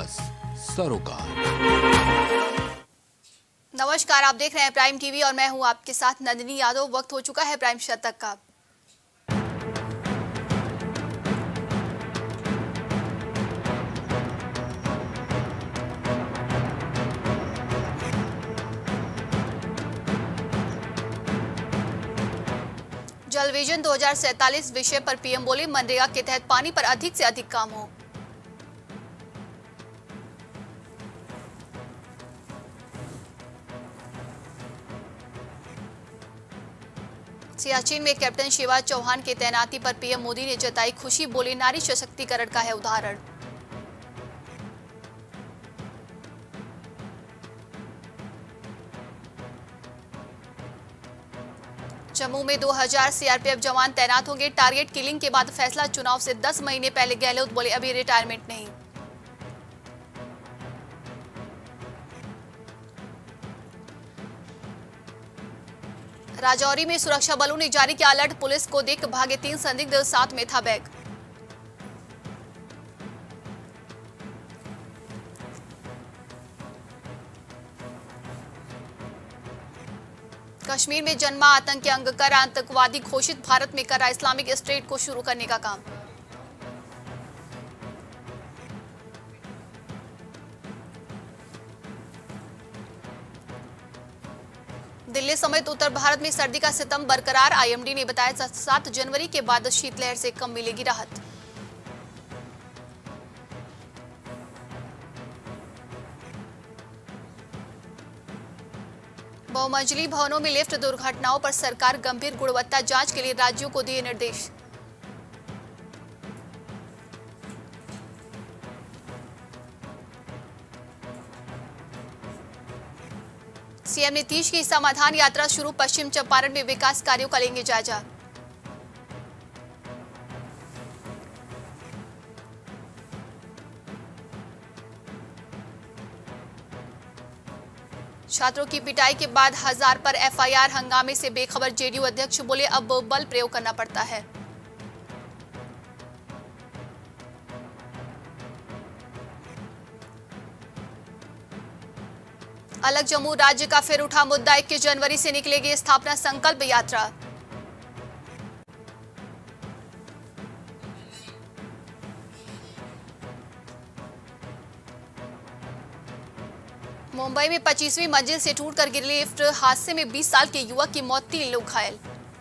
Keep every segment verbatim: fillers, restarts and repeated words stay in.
आवाज सरोकार। नमस्कार, आप देख रहे हैं प्राइम टीवी और मैं हूं आपके साथ नंदिनी यादव। वक्त हो चुका है प्राइम शतक का। जल विजन दो हज़ार सैंतालीस विषय पर पीएम बोले, मनरेगा के तहत पानी पर अधिक से अधिक काम हो। सियाचिन में कैप्टन शिवराज चौहान की तैनाती पर पीएम मोदी ने जताई खुशी, बोले नारी सशक्तिकरण का है उदाहरण। जम्मू में दो हज़ार सीआरपीएफ जवान तैनात होंगे, टारगेट किलिंग के बाद फैसला, चुनाव से दस महीने पहले गहलोत बोले अभी रिटायरमेंट नहीं। राजौरी में सुरक्षा बलों ने जारी किया अलर्ट, पुलिस को देख भागे तीन संदिग्ध, साथ में था बैग। कश्मीर में जन्मा आतंकी अंगकर आतंकवादी घोषित, भारत में करा इस्लामिक स्टेट को शुरू करने का काम। दिल्ली समेत उत्तर भारत में सर्दी का सितम बरकरार, आईएमडी ने बताया सात जनवरी के बाद शीतलहर से कम मिलेगी राहत। बहुमंजिली भवनों में लिफ्ट दुर्घटनाओं पर सरकार गंभीर गुणवत्ता जांच के लिए राज्यों को दिए निर्देश। सीएम नीतीश की समाधान यात्रा शुरू, पश्चिम चंपारण में विकास कार्यों का लेंगे जायजा। छात्रों की पिटाई के बाद हजार पर एफआईआर, हंगामे से बेखबर जेडीयू अध्यक्ष बोले अब बल प्रयोग करना पड़ता है। अलग जम्मू राज्य का फिर उठा मुद्दा, इक्कीस जनवरी से निकलेगी स्थापना संकल्प यात्रा। मुंबई में पच्चीसवीं मंजिल से टूटकर गिरी लिफ्ट, हादसे में बीस साल के युवक की मौत, तीन लोग घायल।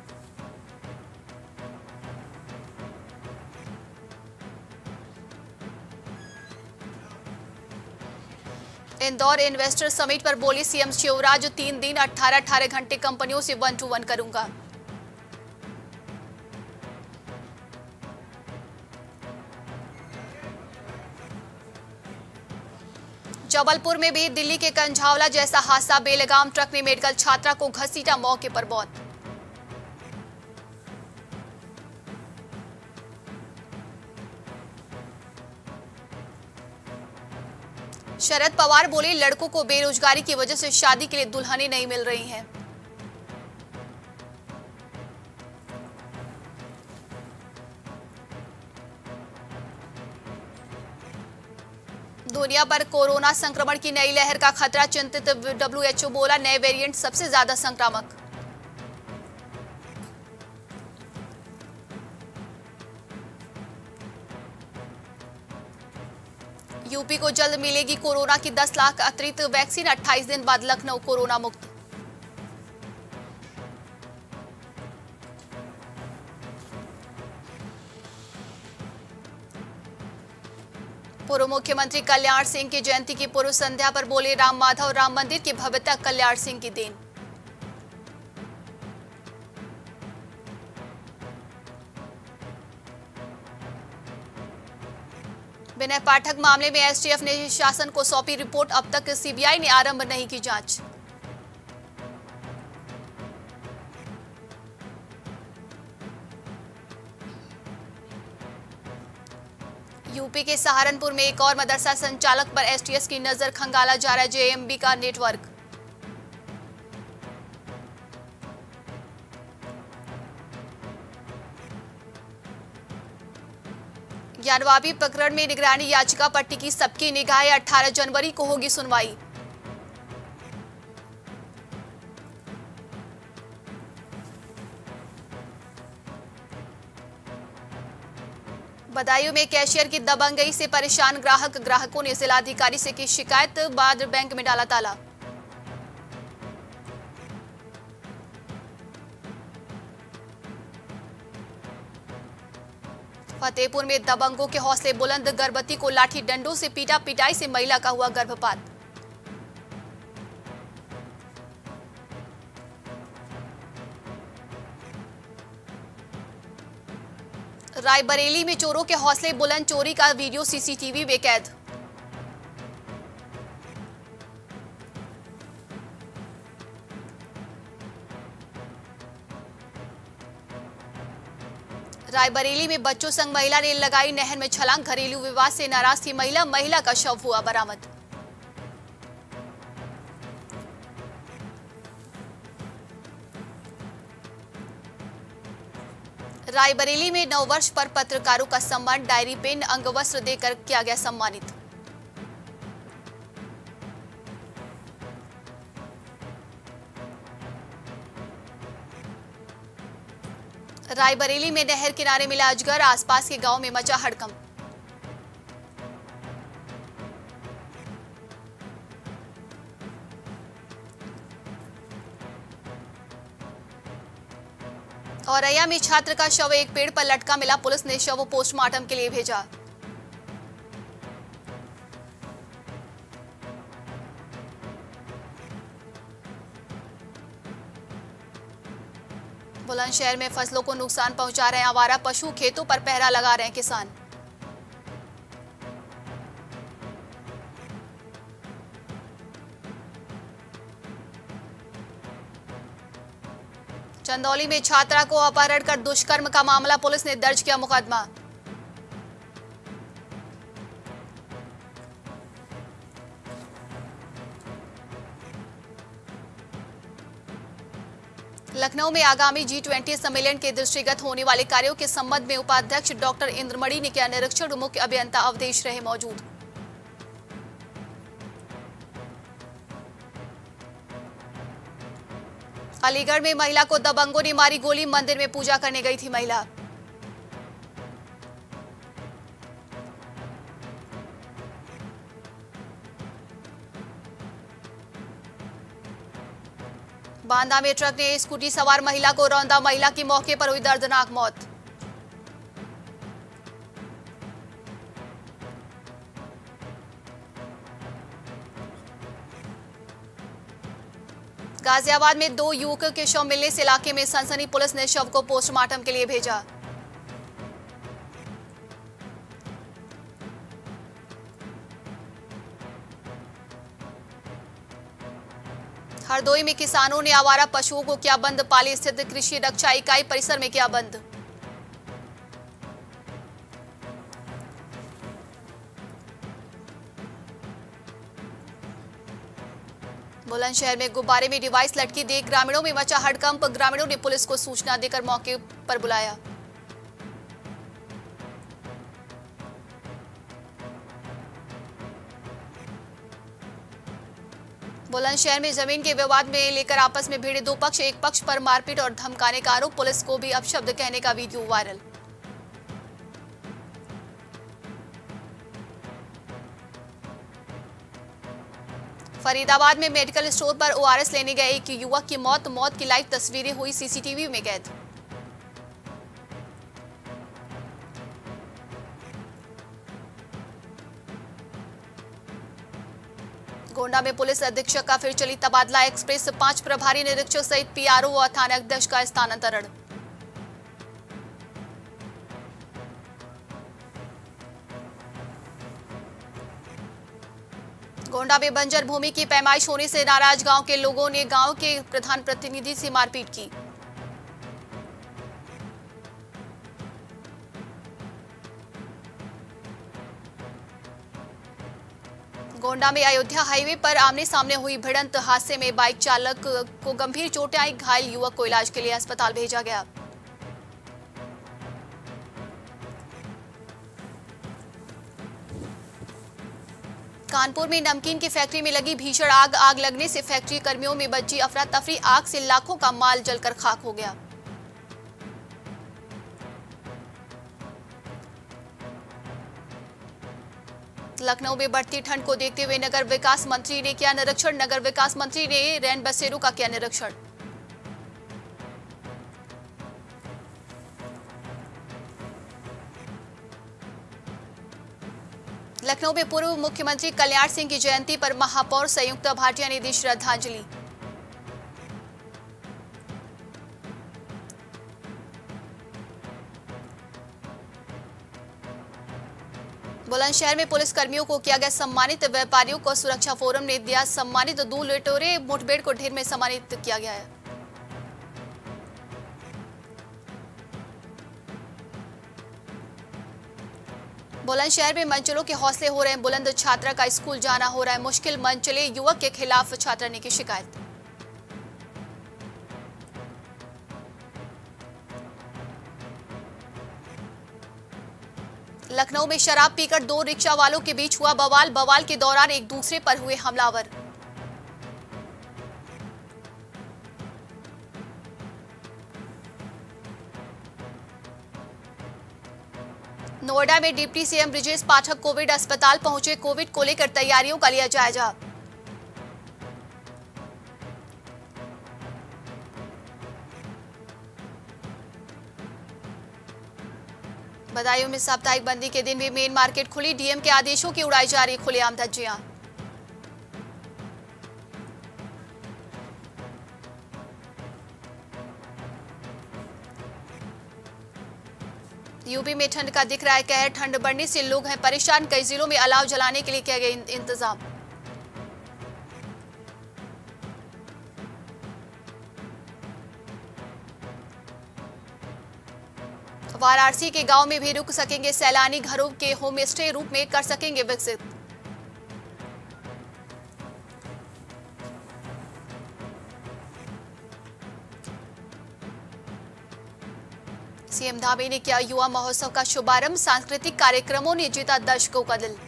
इंदौर इन्वेस्टर समिट पर बोले सीएम शिवराज, तीन दिन अठारह अठारह घंटे कंपनियों से वन टू वन करूंगा। जबलपुर में भी दिल्ली के कंझावला जैसा हादसा, बेलगाम ट्रक ने मेडिकल छात्रा को घसीटा, मौके पर मौत। शरद पवार बोले लड़कों को बेरोजगारी की वजह से शादी के लिए दुल्हनें नहीं मिल रही हैं। दुनिया पर कोरोना संक्रमण की नई लहर का खतरा, चिंतित डब्ल्यूएचओ बोला नए वेरिएंट सबसे ज्यादा संक्रामक। यूपी को जल्द मिलेगी कोरोना की दस लाख अतिरिक्त वैक्सीन, अट्ठाईस दिन बाद लखनऊ कोरोना मुक्त। पूर्व मुख्यमंत्री कल्याण सिंह की जयंती की पूर्व संध्या पर बोले राम माधव, राम मंदिर की भव्यता कल्याण सिंह की देन। विनय पाठक मामले में एसटीएफ ने शासन को सौंपी रिपोर्ट, अब तक सीबीआई ने आरंभ नहीं की जांच। यूपी के सहारनपुर में एक और मदरसा संचालक पर एसटीएफ की नजर, खंगाला जा रहा है जेएमबी का नेटवर्क। ज्ञानवापी प्रकरण में निगरानी याचिका पर टिकी सबकी निगाहें, अठारह जनवरी को होगी सुनवाई। बदायूं में कैशियर की दबंगई से परेशान ग्राहक, ग्राहकों ने जिलाधिकारी से की शिकायत, बाद बैंक में डाला ताला। फतेहपुर में दबंगों के हौसले बुलंद, गर्भवती को लाठी डंडों से पीटा, पिटाई से महिला का हुआ गर्भपात। रायबरेली में चोरों के हौसले बुलंद, चोरी का वीडियो सीसीटीवी में कैद। रायबरेली में बच्चों संग महिला ने लगाई नहर में छलांग, घरेलू विवाद से नाराज थी महिला, महिला का शव हुआ बरामद। रायबरेली में नौ वर्ष पर पत्रकारों का सम्मान, डायरी पेन अंगवस्त्र देकर किया गया सम्मानित। रायबरेली में नहर किनारे मिला अजगर, आसपास के गांव में मचा हड़कंप। औरैया में छात्र का शव एक पेड़ पर लटका मिला, पुलिस ने शव पोस्टमार्टम के लिए भेजा। बुलंदशहर में फसलों को नुकसान पहुंचा रहे हैं आवारा पशु, खेतों पर पहरा लगा रहे हैं किसान। चंदौली में छात्रा को अपहरण कर दुष्कर्म का मामला, पुलिस ने दर्ज किया मुकदमा। लखनऊ में आगामी जी ट्वेंटी सम्मेलन के दृष्टिगत होने वाले कार्यों के संबंध में उपाध्यक्ष डॉक्टर इंद्रमणि ने किया निरीक्षण, मुख्य अभियंता अवधेश रहे मौजूद। अलीगढ़ में महिला को दबंगों ने मारी गोली, मंदिर में पूजा करने गई थी महिला। बांदा में ट्रक ने स्कूटी सवार महिला को रौंदा, महिला की मौके पर हुई दर्दनाक मौत। गाजियाबाद में दो युवकों के शव मिलने से इलाके में सनसनी, पुलिस ने शव को पोस्टमार्टम के लिए भेजा। हरदोई में किसानों ने आवारा पशुओं को किया बंद, पाली स्थित कृषि रक्षा इकाई परिसर में किया बंद। बुलंदशहर में गुब्बारे में डिवाइस लटकी देख ग्रामीणों में मचा हड़कंप, ग्रामीणों ने पुलिस को सूचना देकर मौके पर बुलाया। बुलंदशहर में जमीन के विवाद में लेकर आपस में भिड़े दो पक्ष, एक पक्ष पर मारपीट और धमकाने का आरोप, पुलिस को भी अपशब्द कहने का वीडियो वायरल। फरीदाबाद में मेडिकल स्टोर पर ओआरएस लेने गए एक युवक की मौत, मौत की लाइव तस्वीरें हुई सीसीटीवी में कैद। गोंडा में पुलिस अधीक्षक का फिर चली तबादला एक्सप्रेस, पांच प्रभारी निरीक्षक सहित पीआरओ व थाना अध्यक्ष का स्थानांतरण। गोंडा में बंजर भूमि की पैमाइश होने से नाराज गांव के लोगों ने गांव के प्रधान प्रतिनिधि से मारपीट की। गोंडा में अयोध्या हाईवे पर आमने सामने हुई भिड़ंत, हादसे में बाइक चालक को गंभीर चोटें आई, घायल युवक को इलाज के लिए अस्पताल भेजा गया। कानपुर में नमकीन की फैक्ट्री में लगी भीषण आग आग लगने से फैक्ट्री कर्मियों में बची अफरा तफरी। आग से लाखों का माल जलकर खाक हो गया। लखनऊ में बढ़ती ठंड को देखते हुए नगर विकास मंत्री ने किया निरीक्षण। नगर विकास मंत्री ने रैन बसेरों का किया निरीक्षण। लखनऊ में पूर्व मुख्यमंत्री कल्याण सिंह की जयंती पर महापौर संयुक्ता भाटिया ने दी श्रद्धांजलि। बुलंदशहर में पुलिस कर्मियों को किया गया सम्मानित। व्यापारियों को सुरक्षा फोरम ने दिया सम्मानित। दो लुटेरे मुठभेड़ को ढेर में सम्मानित किया गया है। बुलंदशहर में मंचलों के हौसले हो रहे हैं बुलंद। छात्रा का स्कूल जाना हो रहा है मुश्किल। मंचले युवक के खिलाफ छात्रा ने की शिकायत। लखनऊ में शराब पीकर दो रिक्शा वालों के बीच हुआ बवाल। बवाल के दौरान एक दूसरे पर हुए हमलावर। नोएडा में deputy CM Brijesh Pathak Covid अस्पताल पहुंचे। कोविड को लेकर तैयारियों का लिया जायजा। बदायूं में साप्ताहिक बंदी के दिन भी मेन मार्केट खुली। डीएम के आदेशों की उड़ाई जा रही खुलेआम धज्जियां। यूपी में ठंड का दिख रहा है कहर। ठंड बढ़ने से लोग हैं परेशान। कई जिलों में अलाव जलाने के लिए किया गया इंतजाम। वाराणसी के गांव में भी रुक सकेंगे सैलानी। घरों के होम स्टे रूप में कर सकेंगे विकसित। सीएम धामी ने किया युवा महोत्सव का शुभारंभ। सांस्कृतिक कार्यक्रमों ने जीता दर्शकों का दिल।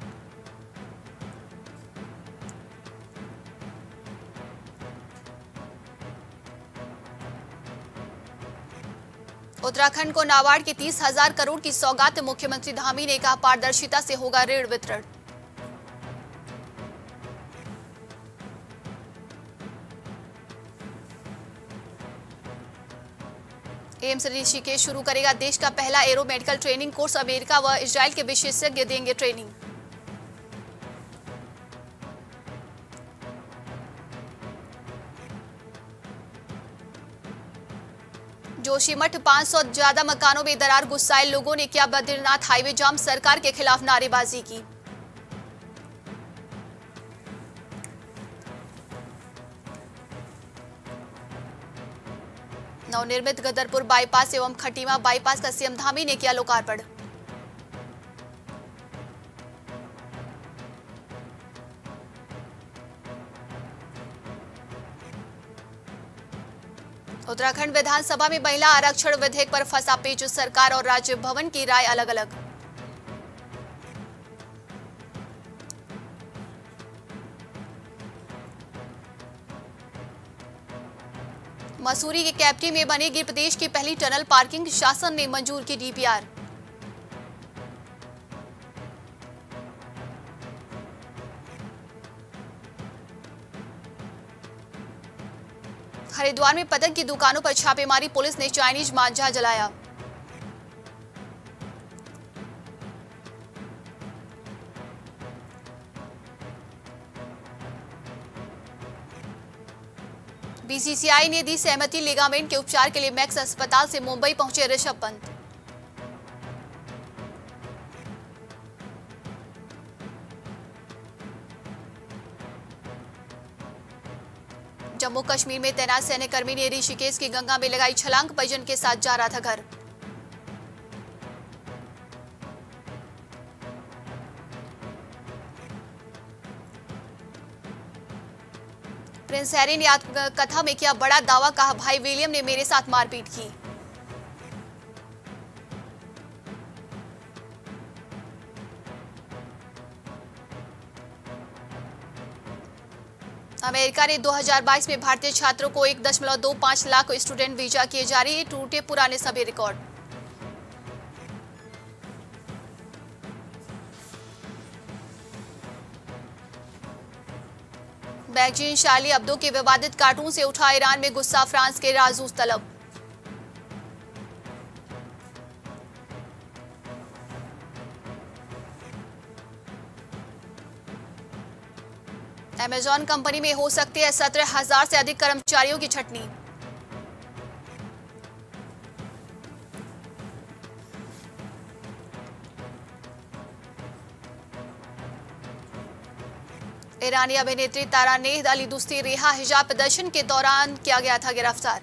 उत्तराखंड को नाबार्ड की तीस हजार करोड़ की सौगात। मुख्यमंत्री धामी ने कहा पारदर्शिता से होगा ऋण वितरण। एम्स ऋषिकेश शुरू करेगा देश का पहला aero medical training course. America व इजराइल के विशेषज्ञ देंगे ट्रेनिंग। जोशीमठ पाँच सौ ज्यादा मकानों में दरार। गुस्साए लोगों ने किया बद्रीनाथ हाईवे जाम। सरकार के खिलाफ नारेबाजी की। नवनिर्मित गदरपुर बाईपास एवं खटीमा बाईपास का सीएम धामी ने किया लोकार्पण। उत्तराखंड विधानसभा में महिला आरक्षण विधेयक पर फंसा पेच। सरकार और राज्य भवन की राय अलग अलग। मसूरी के कैप्टी में बनेगी प्रदेश की पहली टनल पार्किंग। शासन ने मंजूर की डीपीआर। हरिद्वार में पतंग की दुकानों पर छापेमारी। पुलिस ने चाइनीज मांझा जलाया। बीसीसीआई ने दी सहमति। लिगामेंट के उपचार के लिए मैक्स अस्पताल से मुंबई पहुंचे ऋषभ पंत। जम्मू कश्मीर में तैनात सैन्यकर्मी ने ऋषिकेश की गंगा में लगाई छलांग। परिजन के साथ जा रहा था घर। प्रिंस हैरी ने आत्मकथा में किया बड़ा दावा। कहा भाई विलियम ने मेरे साथ मारपीट की। अमेरिका ने दो हज़ार बाईस में भारतीय छात्रों को एक दशमलव दो पाँच लाख स्टूडेंट वीजा किए जारी, टूटे पुराने सभी रिकॉर्ड। बेनजीर शार्ली अब्दो के विवादित कार्टून से उठा ईरान में गुस्सा, फ्रांस के राजदूत तलब। अमेजॉन कंपनी में हो सकती है सत्रह हजार से अधिक कर्मचारियों की छटनी। ईरानी अभिनेत्री तारानेह अली दुस्ती रिहा, हिजाब प्रदर्शन के दौरान किया गया था गिरफ्तार।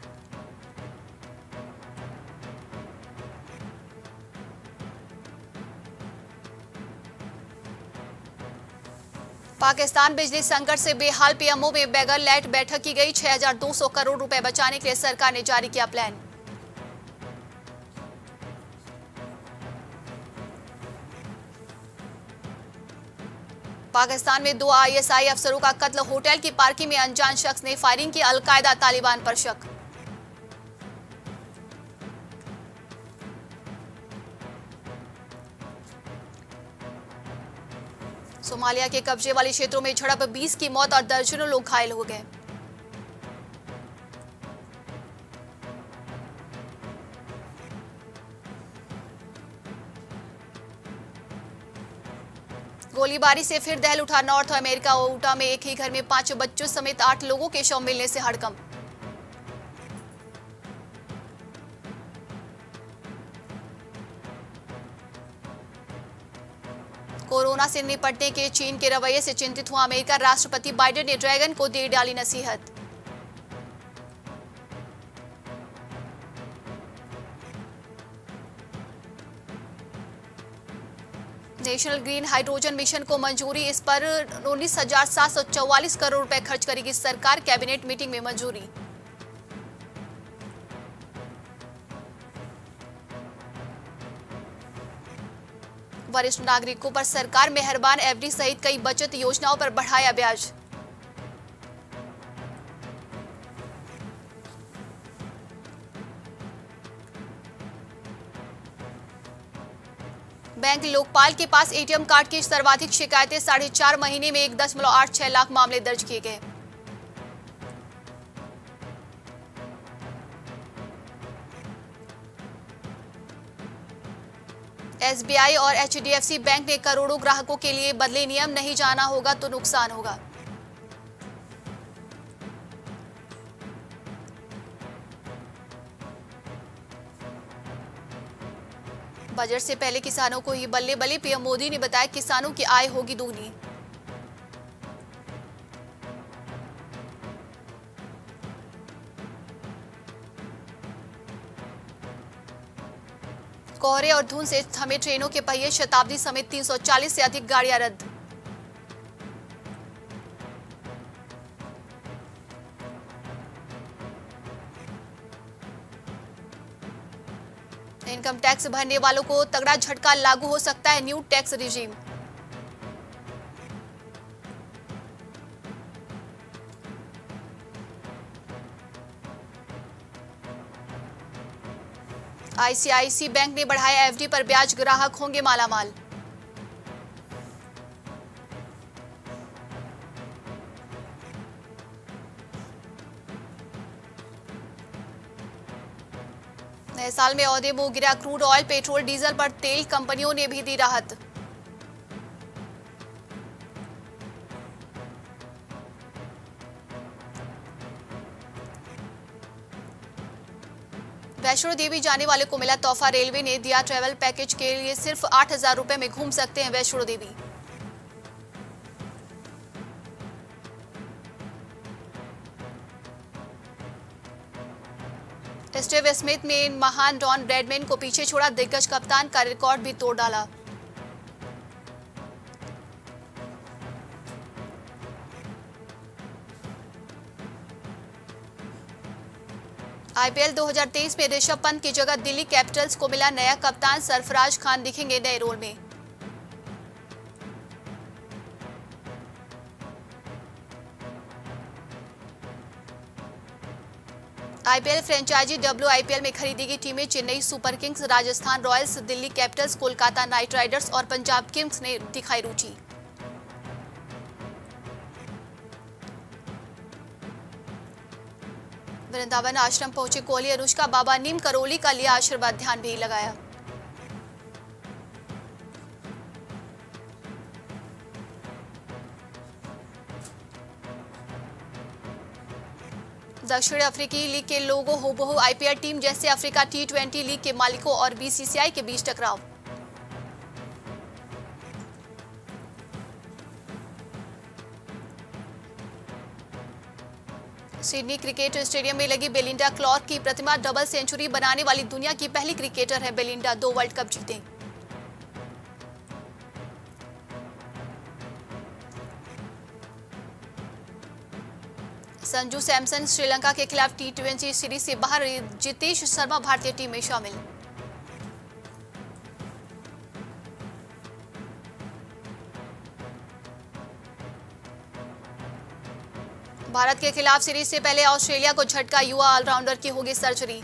पाकिस्तान बिजली संकट से बेहाल, पीएमओ में बेगर लाइट बैठक की गई, छह हज़ार दो सौ करोड़ रुपए बचाने के लिए सरकार ने जारी किया प्लान। पाकिस्तान में दो आईएसआई अफसरों का कत्ल, होटल की पार्किंग में अनजान शख्स ने फायरिंग की, अलकायदा तालिबान पर शक। सोमालिया के कब्जे वाले क्षेत्रों में झड़प, बीस की मौत और दर्जनों लोग घायल हो गए। गोलीबारी से फिर दहल उठा नॉर्थ अमेरिका, ऊटा में एक ही घर में पांच बच्चों समेत आठ लोगों के शव मिलने से हड़कंप। कोरोना से निपटने के चीन के रवैये से चिंतित हुआ अमेरिका, राष्ट्रपति बाइडेन ने ड्रैगन को दे डाली नसीहत। नेशनल ग्रीन हाइड्रोजन मिशन को मंजूरी, इस पर उन्नीस हजार सात सौ चौवालीस करोड़ रुपए खर्च करेगी सरकार, कैबिनेट मीटिंग में मंजूरी। वरिष्ठ नागरिकों पर सरकार मेहरबान, एफडी सहित कई बचत योजनाओं पर बढ़ाया ब्याज। बैंक लोकपाल के पास एटीएम कार्ड की सर्वाधिक शिकायतें, साढ़े चार महीने में एक दशमलव आठ छह लाख मामले दर्ज किए गए। एसबीआई और एचडीएफसी बैंक ने करोड़ों ग्राहकों के लिए बदले नियम, नहीं जाना होगा तो नुकसान होगा। बजट से पहले किसानों को ही बल्ले बल्ले, पीएम मोदी ने बताया किसानों की आय होगी दोगुनी। कोहरे और धुंध से थमे ट्रेनों के पहिए, शताब्दी समेत तीन सौ चालीस से अधिक गाड़ियां रद्द। इनकम टैक्स भरने वालों को तगड़ा झटका, लागू हो सकता है new tax regime. ICICI bank ने बढ़ाया एफडी पर ब्याज, ग्राहक होंगे मालामाल। नए साल में औदे मुंह गिरा क्रूड ऑयल, पेट्रोल डीजल पर तेल कंपनियों ने भी दी राहत। वैष्णो देवी जाने वाले को मिला तोहफा, रेलवे ने दिया ट्रैवल पैकेज के लिए सिर्फ आठ हजार रुपए में घूम सकते हैं वैष्णो देवी। स्टीव स्मिथ ने महान डॉन ब्रैडमैन को पीछे छोड़ा, दिग्गज कप्तान का रिकॉर्ड भी तोड़ डाला। आईपीएल दो हज़ार तेईस में ऋषभ पंत की जगह दिल्ली कैपिटल्स को मिला नया कप्तान, सरफराज खान दिखेंगे नए रोल में। आईपीएल फ्रेंचाइजी डब्ल्यू आईपीएल में खरीदी गई टीमें Chennai Super Kings, Rajasthan Royals, Delhi Capitals, Kolkata Knight Riders और पंजाब किंग्स ने दिखाई रुचि। वृंदावन आश्रम पहुंचे कोहली, अनुष्का बाबा नीम करोली का लिया आशीर्वाद, ध्यान भी लगाया। दक्षिण अफ्रीकी लीग के लोगों हुबहू आईपीएल टीम जैसे अफ्रीका टी ट्वेंटी लीग के मालिकों और बीसीसीआई के बीच टकराव। सिडनी क्रिकेट स्टेडियम में लगी बेलिंडा क्लार्क की प्रतिमा, डबल सेंचुरी बनाने वाली दुनिया की पहली क्रिकेटर है बेलिंडा, दो वर्ल्ड कप जीते। संजू सैमसन श्रीलंका के खिलाफ टी ट्वेंटी सीरीज से बाहर, जितेश शर्मा भारतीय टीम में शामिल। भारत के खिलाफ सीरीज से पहले ऑस्ट्रेलिया को झटका, युवा ऑलराउंडर की होगी सर्जरी।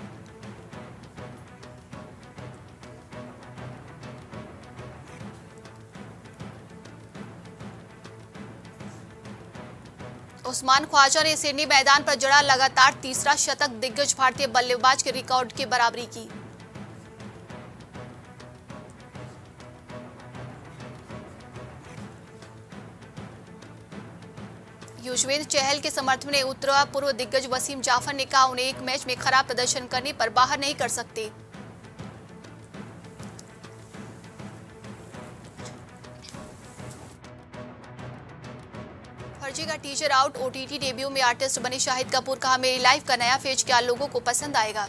उस्मान ख्वाजा ने सिडनी मैदान पर जड़ा लगातार तीसरा शतक, दिग्गज भारतीय बल्लेबाज के रिकॉर्ड की बराबरी की। युजवेंद्र चहल के समर्थन में उतरा पूर्व दिग्गज वसीम जाफर ने कहा, उन्हें एक मैच में खराब प्रदर्शन करने पर बाहर नहीं कर सकते। फर्जी का टीजर आउट, ओटीटी डेब्यू में आर्टिस्ट बने शाहिद कपूर, कहा मेरी लाइफ का नया फेज क्या लोगों को पसंद आएगा।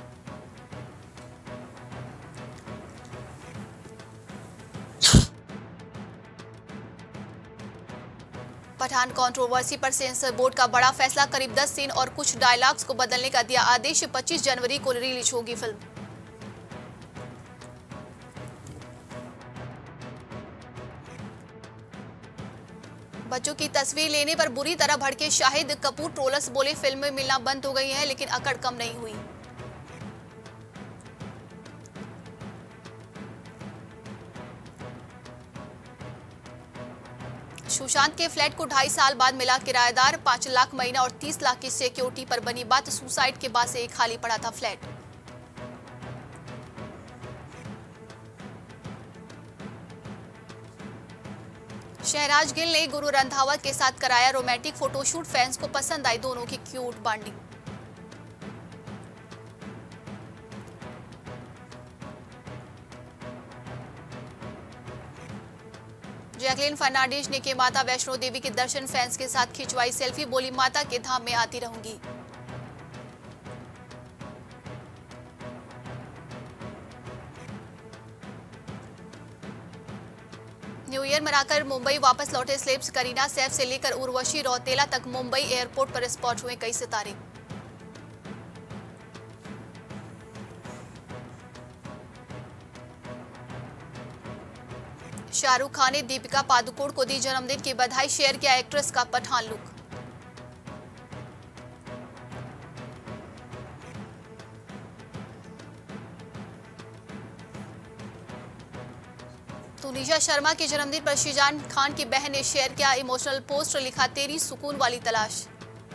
पठान कंट्रोवर्सी पर सेंसर बोर्ड का बड़ा फैसला, करीब दस सीन और कुछ डायलॉग्स को बदलने का दिया आदेश, पच्चीस जनवरी को रिलीज होगी फिल्म। बच्चों की तस्वीर लेने पर बुरी तरह भड़के शाहिद कपूर, ट्रोलर्स बोले फिल्म में मिलना बंद हो गई है लेकिन अकड़ कम नहीं हुई। सुशांत के फ्लैट को ढाई साल बाद मिला किराएदार, पांच लाख महीना और तीस लाख की सिक्योरिटी पर बनी बात, सुसाइड के बाद से खाली पड़ा था फ्लैट। शहराज गिल ने गुरु रंधावा के साथ कराया रोमांटिक फोटोशूट, फैंस को पसंद आई दोनों की क्यूट बॉन्डिंग। जैकलीन फर्नांडिस ने के माता वैष्णो देवी के दर्शन, फैंस के साथ खिंचवाई सेल्फी, बोली माता के धाम में आती रहूंगी। न्यू ईयर मनाकर मुंबई वापस लौटे सेलेब्स, करीना सैफ से लेकर उर्वशी रौतेला तक मुंबई एयरपोर्ट पर स्पॉट हुए कई सितारे। शाहरुख खान ने दीपिका पादुकोण को दी जन्मदिन की बधाई, शेयर किया एक्ट्रेस का पठान लुक। तुनिजा शर्मा के जन्मदिन पर शीजान खान की बहन ने शेयर किया इमोशनल पोस्ट, लिखा तेरी सुकून वाली तलाश।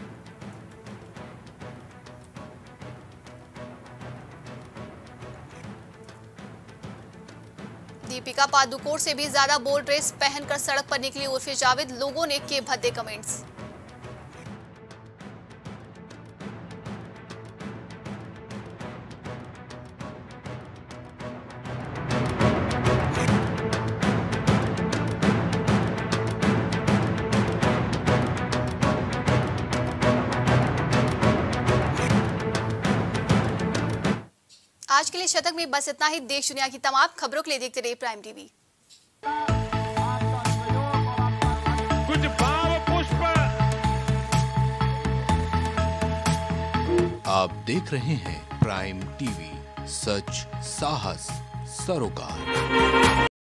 दीपिका पादुकोण से भी ज्यादा बोल्ड ड्रेस पहनकर सड़क पर निकली उर्फी जावेद, लोगों ने किए भद्दे कमेंट्स। आज के लिए शतक में बस इतना ही। देश दुनिया की तमाम खबरों के लिए देखते रहिए प्राइम टीवी। कुछ भाव पुष्प। आप देख रहे हैं प्राइम टीवी, सच साहस सरोकार।